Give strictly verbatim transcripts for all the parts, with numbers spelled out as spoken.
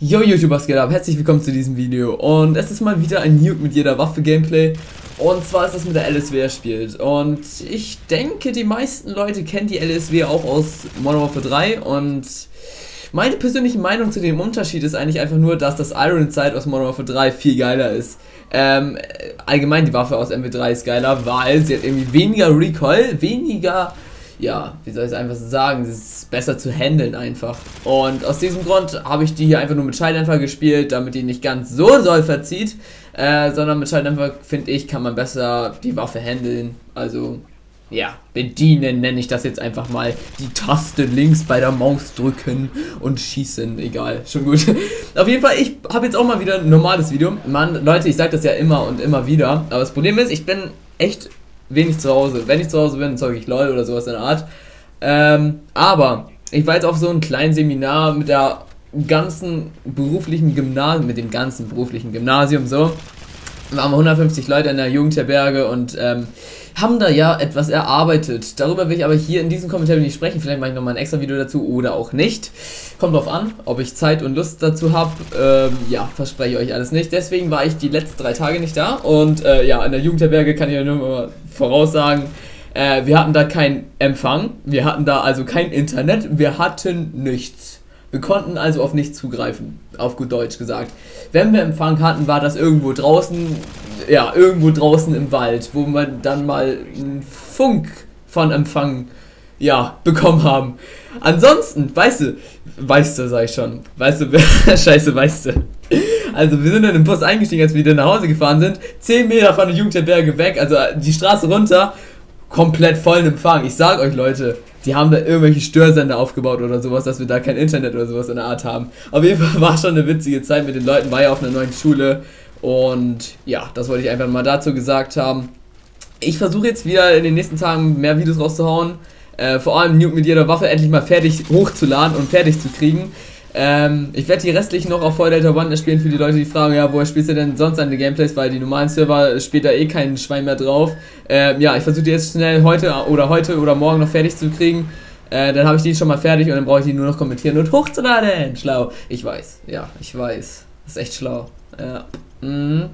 Yo YouTube, was geht ab? Herzlich willkommen zu diesem Video und es ist mal wieder ein Nuke mit jeder Waffe Gameplay und zwar ist das mit der L S W spielt und ich denke die meisten Leute kennen die L S W auch aus Modern Warfare drei und meine persönliche Meinung zu dem Unterschied ist eigentlich einfach nur, dass das Iron Sight aus Modern Warfare drei viel geiler ist. Ähm, allgemein die Waffe aus M W drei ist geiler, weil sie hat irgendwie weniger Recoil, weniger... Ja, wie soll ich es einfach so sagen, es ist besser zu handeln einfach. Und aus diesem Grund habe ich die hier einfach nur mit Schalldämpfer gespielt, damit die nicht ganz so doll verzieht, äh, sondern mit Schalldämpfer, finde ich, kann man besser die Waffe handeln. Also, ja, bedienen nenne ich das jetzt einfach mal. Die Taste links bei der Maus drücken und schießen, egal, schon gut. Auf jeden Fall, ich habe jetzt auch mal wieder ein normales Video. Mann, Leute, ich sage das ja immer und immer wieder, aber das Problem ist, ich bin echt... wenig zu Hause. Wenn ich zu Hause bin, zocke ich LOL oder sowas in der Art. Ähm, aber ich war jetzt auf so einem kleinen Seminar mit der ganzen beruflichen Gymnasium, mit dem ganzen beruflichen Gymnasium so. Wir haben hundertfünfzig Leute in der Jugendherberge und ähm, haben da ja etwas erarbeitet. Darüber will ich aber hier in diesem Kommentar nicht sprechen. Vielleicht mache ich nochmal ein extra Video dazu oder auch nicht. Kommt drauf an, ob ich Zeit und Lust dazu habe. Ähm, ja, verspreche ich euch alles nicht. Deswegen war ich die letzten drei Tage nicht da. Und äh, ja, in der Jugendherberge kann ich ja nur mal voraussagen, äh, wir hatten da keinen Empfang. Wir hatten da also kein Internet. Wir hatten nichts. Wir konnten also auf nichts zugreifen, auf gut Deutsch gesagt. Wenn wir Empfang hatten, war das irgendwo draußen, ja, irgendwo draußen im Wald, wo wir dann mal einen Funk von Empfang, ja, bekommen haben. Ansonsten, weißt du, weißt du, sag ich schon, weißt du, scheiße, weißt du. Also wir sind in den Bus eingestiegen, als wir wieder nach Hause gefahren sind, zehn Meter von der Jugendherberge weg, also die Straße runter, komplett vollen Empfang. Ich sag euch, Leute, die haben da irgendwelche Störsender aufgebaut oder sowas, dass wir da kein Internet oder sowas in der Art haben. Auf jeden Fall war schon eine witzige Zeit mit den Leuten, war ja auf einer neuen Schule. Und ja, das wollte ich einfach mal dazu gesagt haben. Ich versuche jetzt wieder in den nächsten Tagen mehr Videos rauszuhauen. Äh, vor allem Nuke mit jeder Waffe endlich mal fertig hochzuladen und fertig zu kriegen. Ähm, ich werde die restlichen noch auf Void Delta One spielen für die Leute, die fragen, ja, woher spielst du denn sonst deine Gameplays, weil die normalen Server spielt da eh kein Schwein mehr drauf. Ähm, ja, ich versuche die jetzt schnell heute oder heute oder morgen noch fertig zu kriegen. Äh, dann habe ich die schon mal fertig und dann brauche ich die nur noch kommentieren und hochzuladen. Schlau. Ich weiß. Ja, ich weiß. Das ist echt schlau. Ja. Mhm.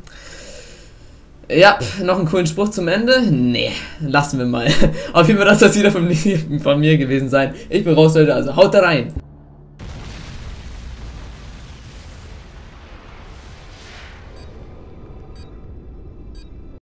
Ja, noch einen coolen Spruch zum Ende? Nee, lassen wir mal. Auf jeden Fall, das soll es wieder von, von mir gewesen sein. Ich bin raus, Leute, also haut da rein.